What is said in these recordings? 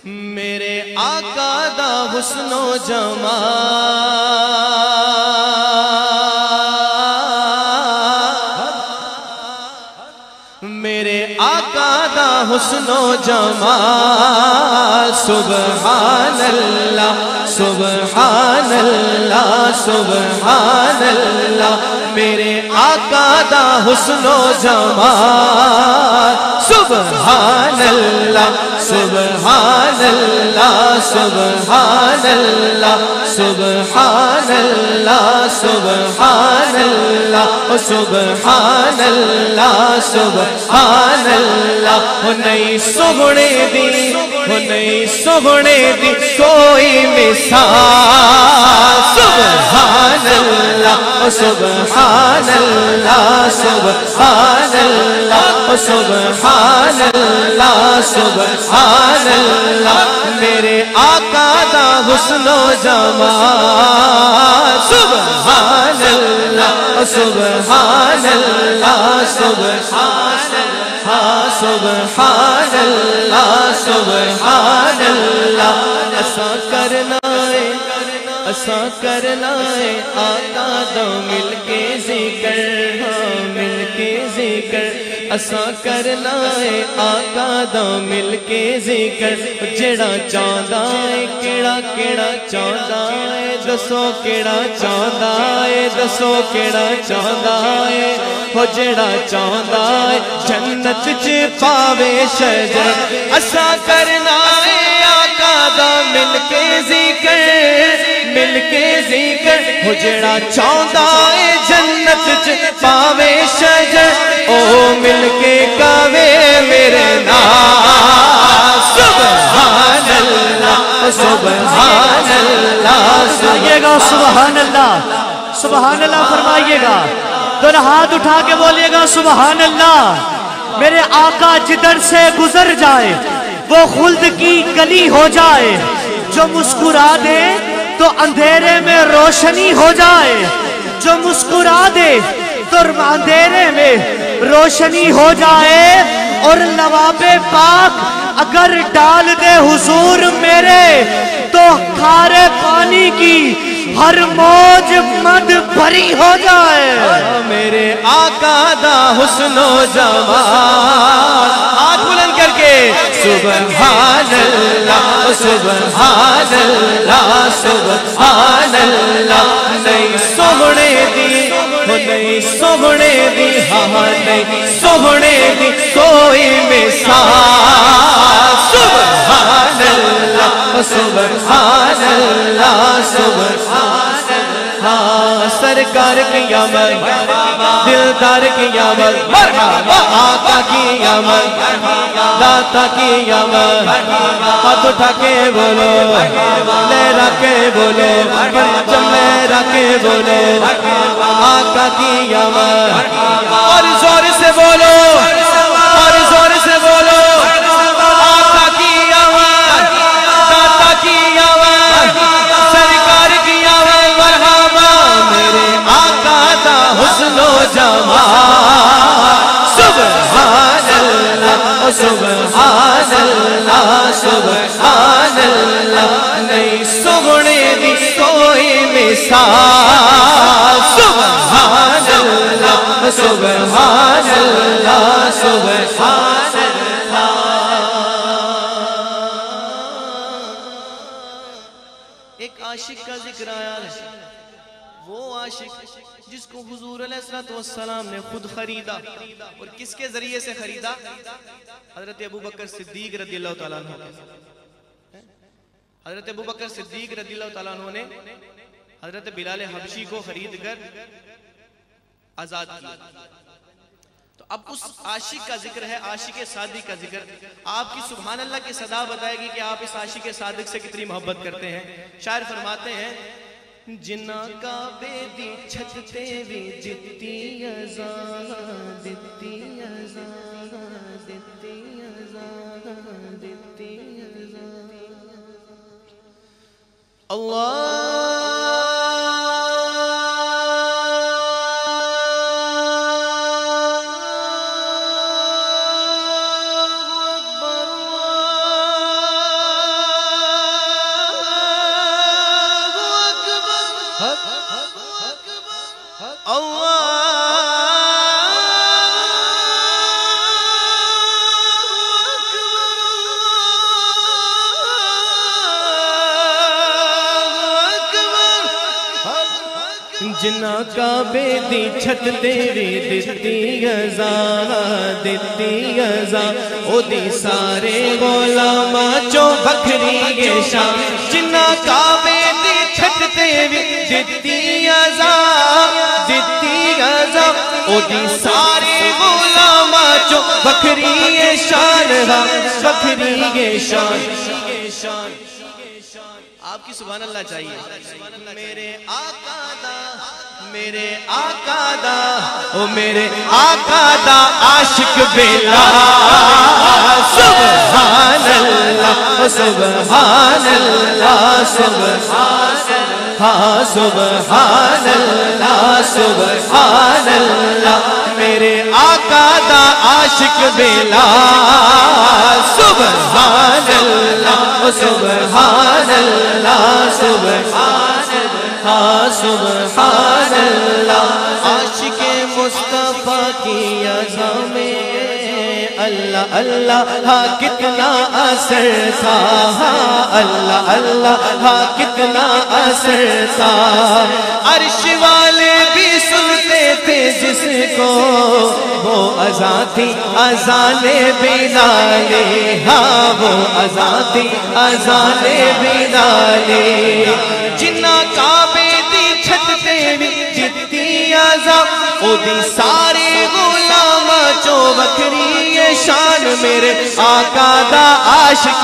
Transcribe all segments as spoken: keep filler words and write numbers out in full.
میرے آقا دا حسن و جمال، میرے آقا دا حسن و جمال، سبحان اللہ سبحان اللہ سبحان اللہ، میرے آقا دا حسن و جمال، سبحان اللہ سبحان اللہ سبحان اللہ سبحان اللہ سبحان اللہ سبحان اللہ سبحان اللہ، نہیں سہنے دی نہیں سہنے دی کوئی مثال، سبحان اللہ سبحان اللہ سبحان اللہ سبحان اللہ سبحان اللہ، میرے آقا دا حسن و جمال، سبحان اللہ سبحان اللہ سبحان اللہ سبحان اللہ سبحان اللہ، ایسا کرنا ہے ایسا کرنا ہے آقا دا مل کے ذکر، ہاں مل کے ذکر، ایسا کرنا ہے آقا دا مل کے ذکر، جڑا چاہدا ہے کیڑا کیڑا چاہدا ہے، دسو کیڑا چاہدا ہے دسو کیڑا چاہدا ہے، ہو جڑا چاہدا ہے جنت چ پاوے شجر، ایسا کرنا ہے آقا دا مل کے ذکر، مل کے ذکر، ہو جڑا چاہدا ہے جنت چ پاوے شجر، او مل کے گاوے میرے نام، سبحان اللہ سبحان اللہ، فرمائیے گا سبحان اللہ سبحان اللہ فرمائیے گا، دونوں ہاتھ اٹھا کے بولیے گا سبحان اللہ، میرے آقا جدھر سے گزر جائے وہ خلد کی گلی ہو جائے، جو مسکرا دے تو اندھیرے میں روشنی ہو جائے، جو مسکرا دے تو اندھیرے میں روشنی ہو جائے، اور لواب پاک اگر ڈال دے حضور میرے تو کھارے پانی کی ہر موج مد بھری ہو جائے، میرے آقا دا حسن و جمال، ہاتھ بلند کر کے سبحان اللہ سبحان اللہ سبحان اللہ، نہیں سہنے دی نہیں سہنے دی ہاں نہیں سہنے دی کوئی مثال، سبحان اللہ سبحان اللہ سبحان اللہ، سرکار کی آمد دلدار کی آمد، آقا کی آمد داتا کی آمد، ہاتھ اٹھا کے بولو لہرا کے بولو پرچم لہرا کے بولو، آقا کی آمد، اور زور سے بولو اور زور سے بولو، آقا کی آمد داتا کی آمد سرکار کی آمد، مرحبا میرے آقا دا حسن و جمال، سبحان اللہ سبحان اللہ سبحان اللہ، نہیں سہنے دی کوئی مثال، سبحان اللہ سبحان اللہ سبحان اللہ۔ ایک عاشق کا ذکر آیا ہے، وہ عاشق جس کو حضور علیہ السلام نے خود خریدا، اور کس کے ذریعے سے خریدا؟ حضرت ابو بکر صدیق رضی اللہ تعالیٰ عنہ، حضرت ابو بکر صدیق رضی اللہ تعالیٰ عنہ نے حضرت بلال حبشی کو خرید کر آزاد کیا۔ تو اب اس عاشق کا ذکر ہے، عاشق صادق کا ذکر، آپ کی سبحان اللہ کی صدا بتائے گی کہ آپ اس عاشق صادق سے کتنی محبت کرتے ہیں۔ شاعر فرماتے ہیں، جنا کا بے دی چھتے بھی جتی ازاں دتی ازاں دتی ازاں دتی ازاں، اللہ اکبر جنا کعبے دی چھت تیری دتی غزا دتی غزا او دی سارے غلاماں چوں بکھری گے شان جنا کعبے دی چھت تیری دتی غزا دتی غزا او دی سارے غلاماں چوں بکھری گے شان بکھری گے شان آپ کی سبحان اللہ چاہیے میرے آقا دا میرے آقا دا او میرے آقا دا عاشق بلال سبحان اللہ سبحان اللہ سبحان سبحان اللہ سبحان اللہ میرے آقا دا عاشق بلال سبحان اللہ سبحان اللہ سبحان سبحان اللہ عاشق مصطفیٰ کی عزا میں اللہ اللہ ہاں کتنا اثر تھا اللہ اللہ ہاں کتنا اثر تھا عرش والے بھی سنتے تھے جس کو وہ اذان تھی اذان بلال ہاں وہ اذان تھی اذان بلال جنا کعبے دی چھت تیری جتی اذان او دی سارے غلاماں چوں بکھری شان میرے آقا دا عاشق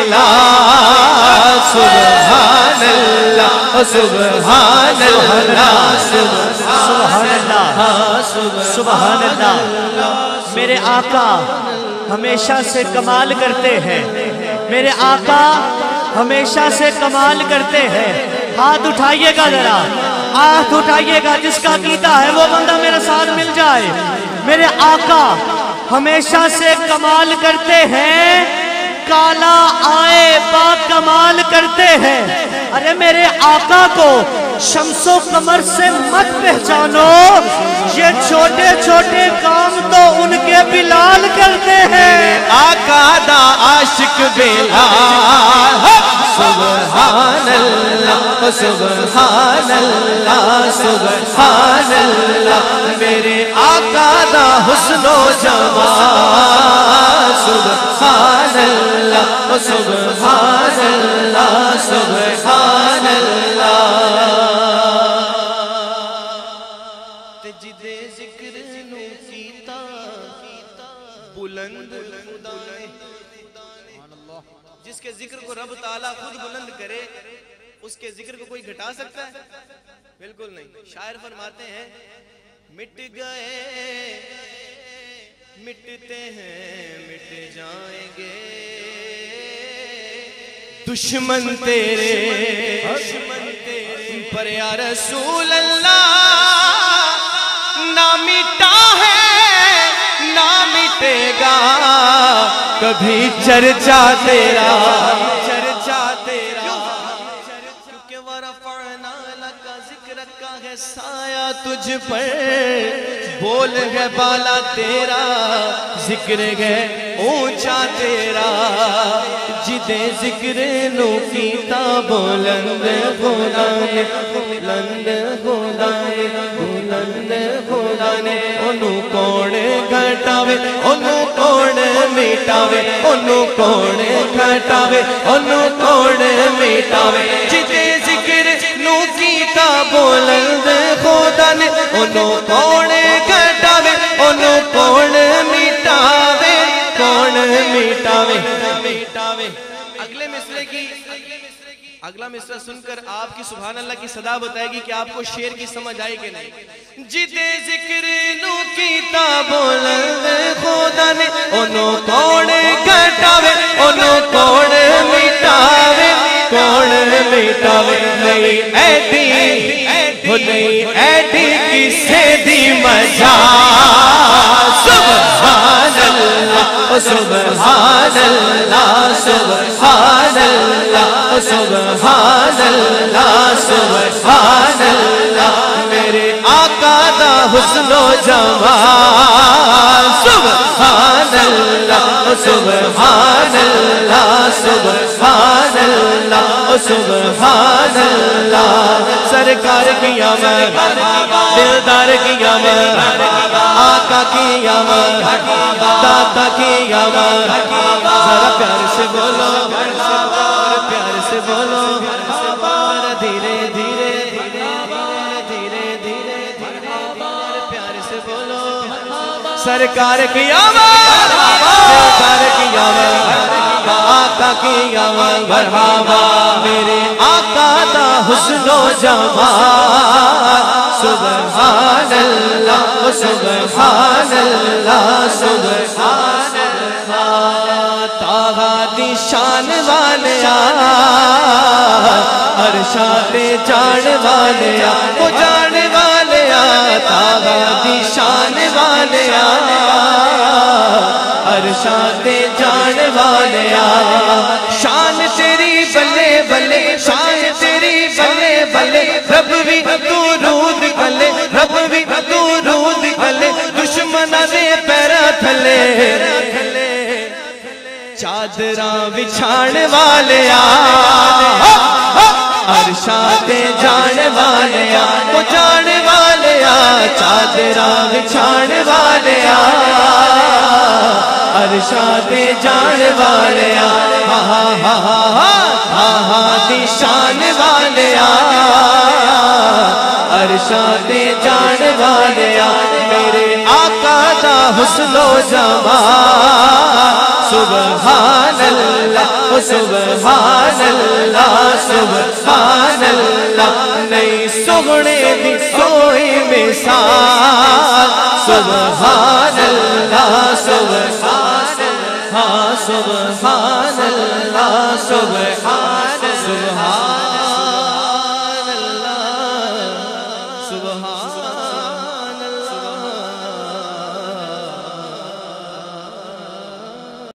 بلال سبحان اللہ سبحان اللہ سبحان اللہ سبحان اللہ میرے آقا ہمیشہ سے کمال کرتے ہیں میرے آقا ہمیشہ سے کمال کرتے ہیں ہاتھ اٹھائیے گا ذرا ہاتھ اٹھائیے گا جس کا عقیدہ ہے وہ بندہ میرے ساتھ مل جائے میرے آقا ہمیشہ سے کمال کرتے ہیں کالا آئے با کمال کرتے ہیں ارے میرے آقا کو شمس و قمر سے مت پہچانو یہ چھوٹے چھوٹے کام تو ان کے بلال کرتے ہیں آقا دا عاشق بلال سبحان اللہ سبحان اللہ سبحان اللہ میرے آقا دا حسن و جمال سبحان اللہ سبحان اللہ سبحان اللہ جدے ذکر نو کیتا بلند خدا نے جس کے ذکر کو رب تعالیٰ خود بلند کرے اس کے ذکر کو کوئی گھٹا سکتا ہے بالکل نہیں شاعر فرماتے ہیں مٹ گئے مٹتے ہیں مٹ جائیں گے دشمن تیرے پر یا رسول اللہ نہ مٹا ہے نہ مٹے گا کبھی چرچا تیرا چرچا تیرا کیونکہ ورفعنا لک ذکرک کا ہے سایہ تجھ پر بول ہے بالا تیرا ذکر ہے اونچا تیرا جدے ذکر نو کیتا بلند خدا نے بلند خدا نے بلند خدا نے انو کون گھٹاوے انو کون مٹاوے انو کون گھٹاوے انو کون مٹاوے جدے ذکر نو کیتا بلند خدا نے انو کون گھٹاوے انو کون مٹاوے کون مٹاوے اگلے مصرے کی اگلا مصرع سن کر آپ کی سبحان اللہ کی صدا بتائے گی کہ آپ کو شعر کی سمجھ آئے کہ نہیں جدے ذکر نو کیتا بلند خدا نے انو کون گھٹاوے انو کون مٹاوے کون مٹاوے نہیں ایڈی وہ نہیں ایڈی کسے دی مجال سبحان اللہ سبحان اللہ سبحان اللہ سبحان اللہ سبحان اللہ میرے آقا دا حسن و جمال سبحان اللہ سبحان اللہ سبحان اللہ سبحان اللہ سرکار کی آمد دلدار کی آمد آقا کی آمد داتا کی آمد ذرا پیار سے بولو پیار سے بولو دھیرے دھیرے دھیرے دھیرے پیار سے بولو سرکار کی آمد سرکار کی آمد آقا کی آمد مرحبا میرے آقا دا حسن و جمال سبحان اللہ سبحان اللہ سبحان اللہ طٰہٰ دی شان والیا عرشاں تے جان والیا وہ جان والیا طٰہٰ دی شان والیا عرشاں تے جان والیا شان تیری بلے بلے شان تیری بلے بلے رب بھی درود کلے رب بھی درود کلے دشمناں دے پیراں تھلے چادراں بچھان والیا عرشاں تے جان والیا وہ جان والیا چادراں بچھان والیا عرشاں تے جان والیا طٰہٰ دی شان والیا عرشاں تے جان والیا میرے آقا دا حسن و جمال سبحان اللہ سبحان اللہ سبحان اللہ نہیں سونے دی کوئی مثال سبحان اللہ سبحان اللہ سبحان اللہ سبحان